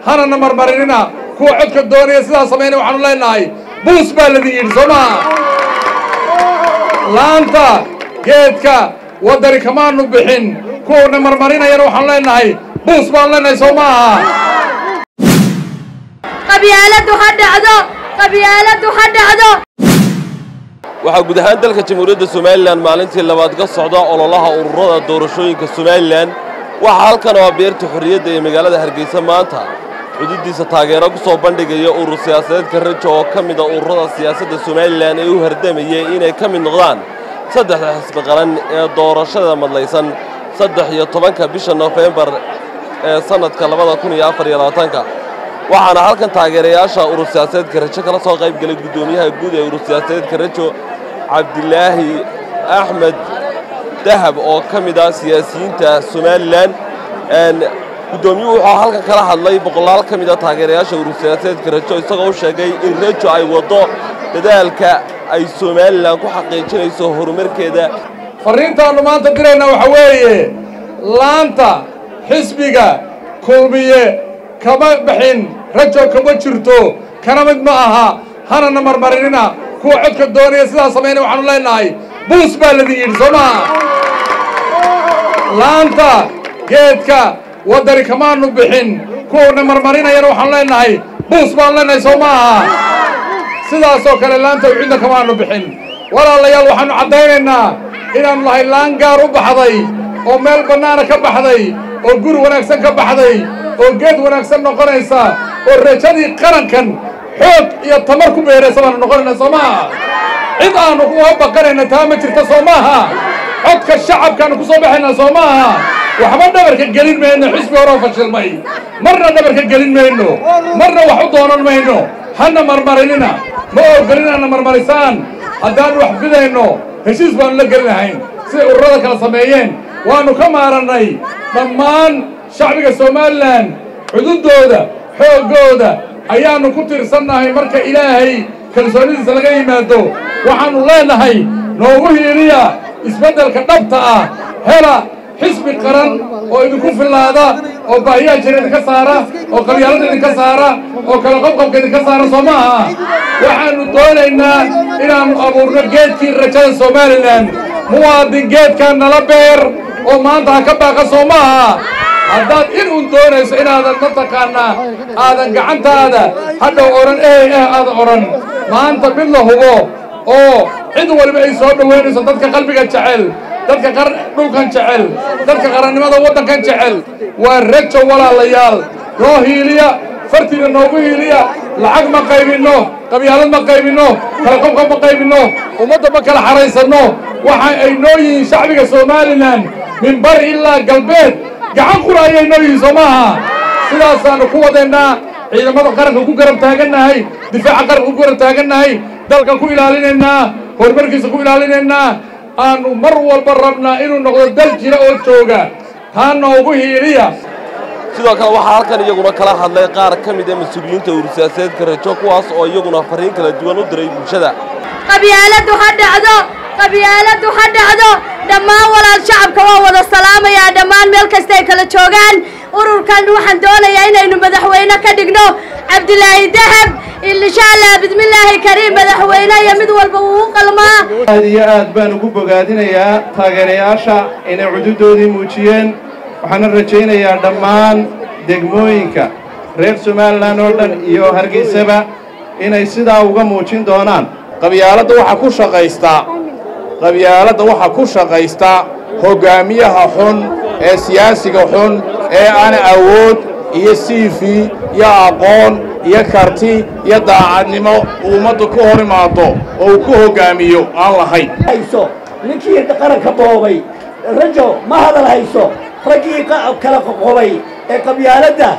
hana marmarinina kuwa codka doonaya sidaa sameynay waxaanu leenahay buus baa ladin yidhi soo maaha laanta geedka wadani kamaanu bixin kuwana marmarinayana waxaanu leenahay buus baanu leenahay soo maaha qabyaaladu ha dhacdo waxaa guud ahaan dalka jamhuuriyadda Soomaaliland maalintii labaad ka socda ololaha ururada doorashooyinka Soomaaliland waxa halkan oo beerta xorriyadda ee magaalada Hargeysa maanta xuduudiisa taageero ku soo bandhigaya urur siyaasadeedka Rajo oo ka mid ah ururada siyaasadda Soomaaliland ee u hardamayay inay ka mid noqdaan saddex xisbi qaran ee doorashada madlaysan 13 bisha November ee sanadka 2024 waxaana halkan taageerayaasha urur siyaasadeedka Rajo kala soo qayb galay gudoomiyaha guud ee urur siyaasadeedka Rajo Cabdilaahi Axmed Dahab oo ka mid ah siyaasiyiinta Soomaaliland gudoomiyuhu wuxuu halkan kala hadlay boqolaal ka mid ah taageerayaasha urur siyaasadeedka Rajo isagoo sheegay in Rajo ay wado dadaalka ay Soomaaliland ku xaqiijinayso horumarkeeda fariintaanu maanta dirayna waxa weeye laanta xisbiga kulmiye kama bixin Rajo kama jirto kana mid ma aha hana marmarinina kuwa codka doonaya sidaa sameynay waxaanu leenahay buus baa ladin yidhi soo maaha laanta geedka wadani kamaanu bixin kuwana marmarinayana waxaanu leenahay buus baanu leenahay soo maaha sidaasoo kale laanta cidna kamaanu bixin walaalayaal waxaanu caddaynaynaa inaanu nahay laan gaar u baxday oo meel bannaana ka baxday oo guri wanaagsan ka baxday oo geed wanaagsan noqonaysa oo rajadii qarankan xoog iyo tamar ku beeraysa baanu noqonaynaa soo maaha cid aanu uga baqanayna taa ma jirta soo maaha codka shacabkaanu ku soo baxaynaa soo maaha waxba dhabarka gelin mayno xisbi horoo fashilmay marna dhabarka gelin mayno marna wax u doonan mayno hana marmarinina ma ogolinana marmarisaan haddaan wax bidayno heshiis baanu la gelinahayn siday ururada kala sameeyeen waanu ka maarannay dhammaan shacbiga Soomaaliland cududooda xoogooda ayaanu ku tirsannahay marka ilaahay kalsoonidiisa laga yimaado waxaanu leenahay noogu hiiliya isbeddelka dhabta ah hela xisbi qaran oo idinku filaada oo baahiyaha jira idinka saara oo qabyaalada idinka saara oo kala qobqobka idinka saara soo maaha waxaanu doonaynaa inaanu abuurno geedkii rajada Soomaaliland muwaadin geedkan nala beer oo maanta ha ka baaqa soo maaha haddaad in uun doonayso inaadan mataqaanaa aadan gacantaada hadhow odhan aadan odhan maanta mid la hubo oo cid waliba ay soo dhoweynayso dadka qalbiga jecel dadka dhulkan jecel dadka qarannimada waddankan jecel waa Rajo walaalayaal noo hiiliya fartiina noogu hiiliya lacag ma qaybinno qabyaalad ma qaybinno kala qobqob ma qaybinno ummadda ma kala xaraysanno waxa ay noo yihiin shacbiga Soomaaliland min bari ilaa galbeed gacan qura ayay noo yihiin soo maaha sidaasaanu ku wadaynaa ciidamada qaranka ku garab taagannahay difaaca qaranka ku garab taagannahay dalkan ku ilaalinaynaa horumarkiisa ku ilaalinaynaa aanu mar walba rabnaa inuu noqdo dal jira oo jooga taa noogu hiiliya sidoo kale waxaa halkan iyaguna kala hadlay qaar ka mid ah mas'uuliyiinta urur siyaasadeedka Rajo kuwaas oo iyaguna fariin kala duwan u diray bulshada qabyaaladu ha dhacdo dhammaan walaal shacabka waa wada salaamayaa dhammaan meel kasta ay kala joogaan ururkan waxaan doonayaa inaynu madaxweyne ka dhigno Cabdilaahi Dahab insha Allah bismillaahi kariim madaxweyne iyo mid walba uu qalmaa aad baan ugu bogaadinayaa taageerayaasha inay cududoodii muujiyeen waxaan rajaynayaa dhammaan degmooyinka reer Soomaaliland oo dhan iyo Hargeysaba inay sidaa uga muujin doonaan qabyaalada waxa ku shaqaysta hogaamiyaha xun ee siyaasiga xun ee aan awood iyo CV iyo aqoon iyo karti iyo daacadnimo ummadda ku hor imaado oo ku hogaamiyo aan lahayn hayso ninkii qaranka boobay Rajo ma hadal hayso ragii kala qoqobay ee qabyaalada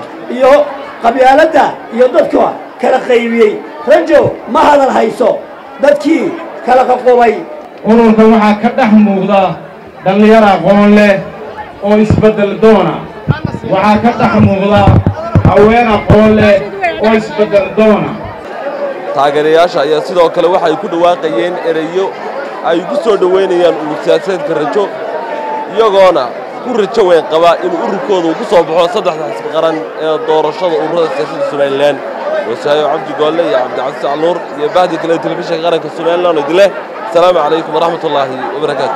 iyo dadka kala qaybiyay Rajo ma hadal hayso dadkii kala qoqobay ururka waxaa ka dhex muuqda dhalinyaro aqoon leh oo isbedel doona waxaa ka dhex muuqda haween aqoon leh oo isbedel doona taageerayaasha ayaa sidoo kale waxay ku dhawaaqayeen erayo ay ku soo dhaweynayaan urur siyaasadeedka Rajo iyagoona ku rajo weyn qaba in ururkooda uu ku soo baxo saddexda xisbi qaran ee doorashada ururada siyaasadda Somaliland wasaayo Cabdi Goolle iyo Cabdi Casiis Caluur iyo bahdi kale telefishinka qaranka Somaliland oo idile السلام عليكم ورحمة الله وبركاته